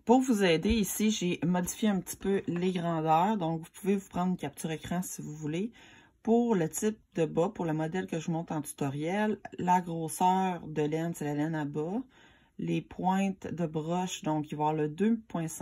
Pour vous aider, ici, j'ai modifié un petit peu les grandeurs. Donc, vous pouvez vous prendre une capture écran si vous voulez. Pour le type de bas, pour le modèle que je vous montre en tutoriel, la grosseur de laine, c'est la laine à bas. Les pointes de broche, donc il va y avoir le 2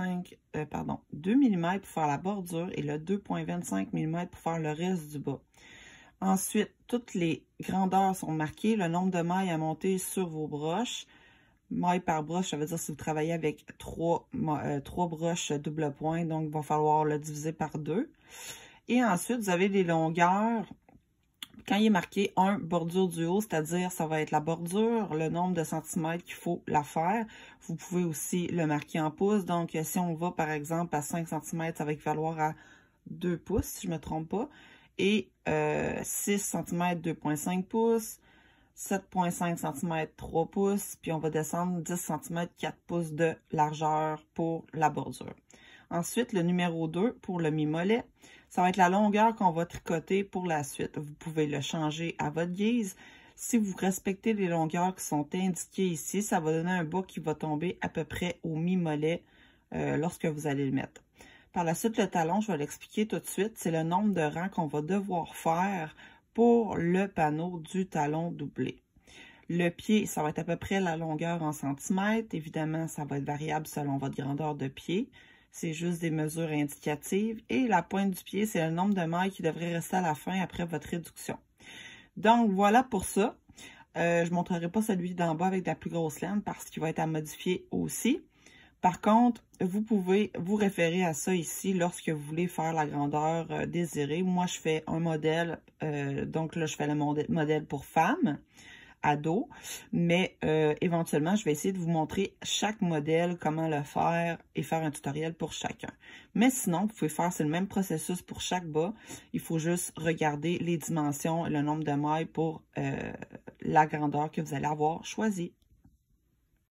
mm pour faire la bordure et le 2,25 mm pour faire le reste du bas. Ensuite, toutes les grandeurs sont marquées, le nombre de mailles à monter sur vos broches. Maille par broche, ça veut dire si vous travaillez avec trois broches double point, donc il va falloir le diviser par 2. Et ensuite, vous avez les longueurs. Quand il est marqué 1 bordure du haut, c'est-à-dire ça va être la bordure, le nombre de centimètres qu'il faut la faire. Vous pouvez aussi le marquer en pouces. Donc, si on va par exemple à 5 cm, ça va équivaloir à 2 pouces, si je ne me trompe pas. Et 6 cm, 2,5 pouces. 7,5 cm, 3 pouces. Puis on va descendre 10 cm, 4 pouces de largeur pour la bordure. Ensuite, le numéro 2 pour le mi-mollet, ça va être la longueur qu'on va tricoter pour la suite. Vous pouvez le changer à votre guise. Si vous respectez les longueurs qui sont indiquées ici, ça va donner un bas qui va tomber à peu près au mi-mollet lorsque vous allez le mettre. Par la suite, le talon, je vais l'expliquer tout de suite, c'est le nombre de rangs qu'on va devoir faire pour le panneau du talon doublé. Le pied, ça va être à peu près la longueur en centimètres. Évidemment, ça va être variable selon votre grandeur de pied. C'est juste des mesures indicatives. Et la pointe du pied, c'est le nombre de mailles qui devrait rester à la fin après votre réduction. Donc, voilà pour ça. Je ne montrerai pas celui d'en bas avec de la plus grosse laine parce qu'il va être à modifier aussi. Par contre, vous pouvez vous référer à ça ici lorsque vous voulez faire la grandeur désirée. Moi, je fais un modèle, donc là, je fais le modèle pour femmes, ado, mais éventuellement, je vais essayer de vous montrer chaque modèle, comment le faire et faire un tutoriel pour chacun. Mais sinon, vous pouvez faire, c'est le même processus pour chaque bas. Il faut juste regarder les dimensions et le nombre de mailles pour la grandeur que vous allez avoir choisie.